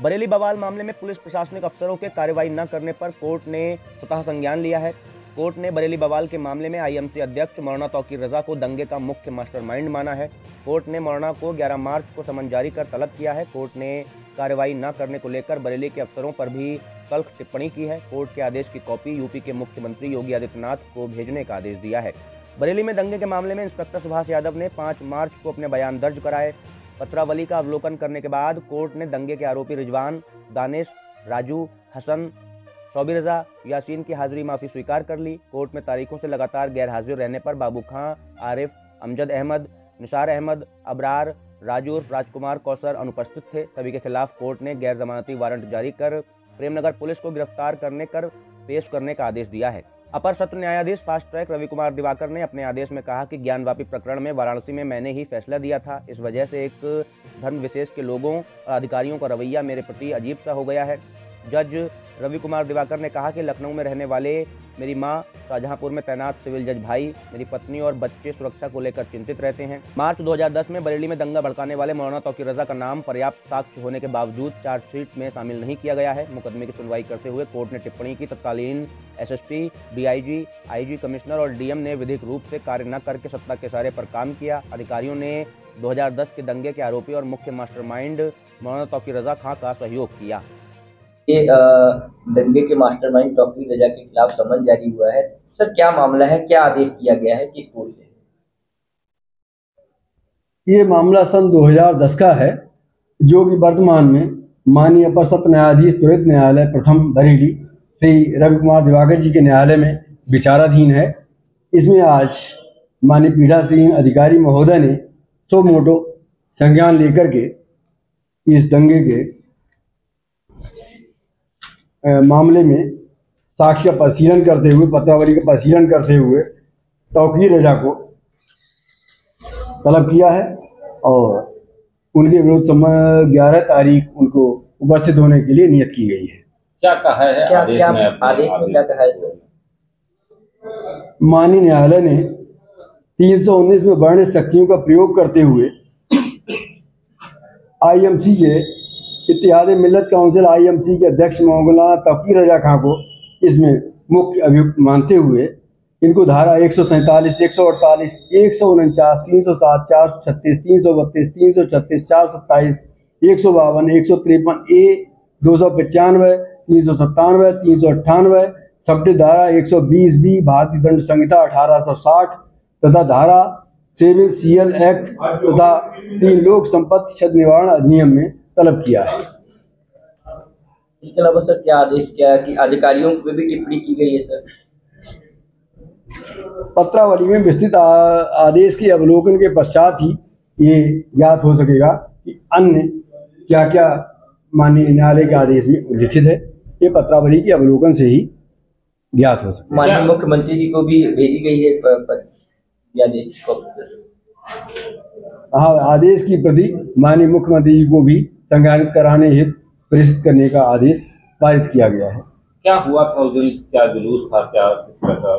बरेली बवाल मामले में पुलिस प्रशासनिक अफसरों के कार्रवाई न करने पर कोर्ट ने स्वतः संज्ञान लिया है। कोर्ट ने बरेली बवाल के मामले में आईएमसी अध्यक्ष मौलाना तौकीर रजा को दंगे का मुख्य मास्टरमाइंड माना है। कोर्ट ने मौलाना को 11 मार्च को समन जारी कर तलब किया है। कोर्ट ने कार्रवाई न करने को लेकर बरेली के अफसरों पर भी तल्ख टिप्पणी की है। कोर्ट के आदेश की कॉपी यूपी के मुख्यमंत्री योगी आदित्यनाथ को भेजने का आदेश दिया है। बरेली में दंगे के मामले में इंस्पेक्टर सुभाष यादव ने 5 मार्च को अपने बयान दर्ज कराए। पत्रावली का अवलोकन करने के बाद कोर्ट ने दंगे के आरोपी रिजवान, दानिश, राजू, हसन, सौबी रजा, यासीन की हाजिरी माफ़ी स्वीकार कर ली। कोर्ट में तारीखों से लगातार गैर हाजिर रहने पर बाबू खां, आरिफ, अमजद अहमद, निसार अहमद, अबरार, राजू, राजकुमार कौसर अनुपस्थित थे। सभी के खिलाफ कोर्ट ने गैर जमानती वारंट जारी कर प्रेमनगर पुलिस को गिरफ्तार करने कर पेश करने का आदेश दिया है। अपर सत्र न्यायाधीश फास्ट ट्रैक रवि कुमार दिवाकर ने अपने आदेश में कहा कि ज्ञानवापी प्रकरण में वाराणसी में मैंने ही फैसला दिया था। इस वजह से एक धर्म विशेष के लोगों और अधिकारियों का रवैया मेरे प्रति अजीब सा हो गया है। जज रवि कुमार दिवाकर ने कहा कि लखनऊ में रहने वाले मेरी मां, शाहजहांपुर में तैनात सिविल जज भाई, मेरी पत्नी और बच्चे सुरक्षा को लेकर चिंतित रहते हैं। मार्च 2010 में बरेली में दंगा भड़काने वाले मौलाना तौकीर रजा का नाम पर्याप्त साक्ष्य होने के बावजूद चार्जशीट में शामिल नहीं किया गया है। मुकदमे की सुनवाई करते हुए कोर्ट ने टिप्पणी की तत्कालीन एसएसपी, डीआईजी, आईजी, कमिश्नर और डीएम ने विधिक रूप से कार्य न करके सत्ता के इशारे पर काम किया। अधिकारियों ने 2010 के दंगे के आरोपी और मुख्य मास्टरमाइंड मौलाना तौकीर रजा खां का सहयोग किया। ये दंगे के मास्टरमाइंड तौकीर रजा के खिलाफ समन जारी हुआ है। सर, क्या मामला है, क्या आदेश किया गया है, किस कोर्ट से? ये मामला सन 2010 का है, जो कि वर्तमान में माननीय अपर सत्र न्यायाधीश त्वरित न्यायालय प्रथम बरेली श्री रवि कुमार दिवाकर जी के न्यायालय में विचाराधीन है। इसमें आज माननीय पीठासीन अधिकारी महोदय ने सो मोटो संज्ञान लेकर के इस दंगे के मामले में साक्ष्य का परिशीलन करते हुए, पत्रावली का परिशीलन करते हुए तौकीर रजा को तलब किया है और उनके विरुद्ध 11 तारीख उनको उपस्थित होने के लिए नियत की गई है। क्या कहा है आदेश में क्या कहा है सर? माननीय न्यायालय ने 319 में वर्णित शक्तियों का प्रयोग करते हुए आईएमसी के इत्तेहाद मिल्लत काउंसिल आईएमसी के अध्यक्ष मौलाना तौकीर रजा खां को इसमें मुख्य अभियुक्त मानते हुए इनको धारा 147, 148, 149, 307, 436, 332, 336, 427, 152, 153 ए, 295, 397, 398, सबटी धारा 120 बी भारतीय दंड संहिता 1860 तथा धारा 7 CL एक्ट तथा 3 लोक संपत्ति क्षति निवारण अधिनियम में तलब किया है। इसके अलावा सर क्या आदेश किया कि अधिकारियों पे भी टिप्पणी की गई है सर? पत्रावली में विस्तृत आदेश के अवलोकन के पश्चात ही ये ज्ञात हो सकेगा कि अन्य क्या क्या माननीय न्यायालय के आदेश में उल्लिखित है। ये पत्रावली के अवलोकन से ही ज्ञात हो सकेगा। माननीय मुख्यमंत्री जी को भी भेजी गई है आदेश को? हाँ, आदेश की प्रति माननीय मुख्यमंत्री जी को भी संज्ञानित कराने हेतु प्रेषित करने का आदेश पारित किया गया है। क्या हुआ था उस दिन, क्या जुलूस था, क्या था?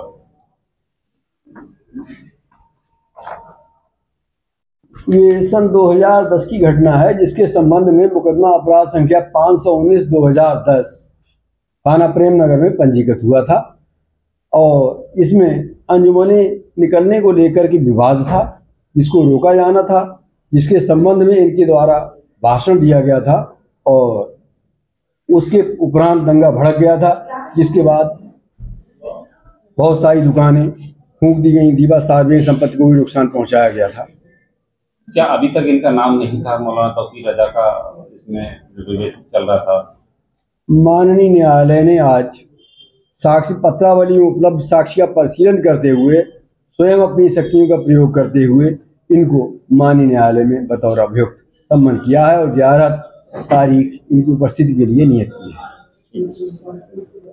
ये सन 2010 की घटना है, जिसके संबंध में मुकदमा अपराध संख्या 519/2010 थाना प्रेमनगर में पंजीकृत हुआ था और इसमें अंजुमने निकलने को लेकर के विवाद था, जिसको रोका जाना था, जिसके संबंध में इनके द्वारा भाषण दिया गया था और उसके उपरांत दंगा भड़क गया था, जिसके बाद बहुत सारी दुकानें फूंक दी गई थी, सार्वजनिक संपत्ति को भी नुकसान पहुंचाया गया था। क्या अभी तक इनका नाम नहीं था मौलाना तौकीर रजा का, इसमें जो विवेक चल रहा था? माननीय न्यायालय ने आज साक्ष्य पत्रावली में उपलब्ध साक्ष्य का परिशीलन करते हुए स्वयं अपनी शक्तियों का प्रयोग करते हुए इनको माननीय न्यायालय में बतौर अभियुक्त सम्मन किया है और 11 तारीख इनकी उपस्थिति के लिए नियत की है।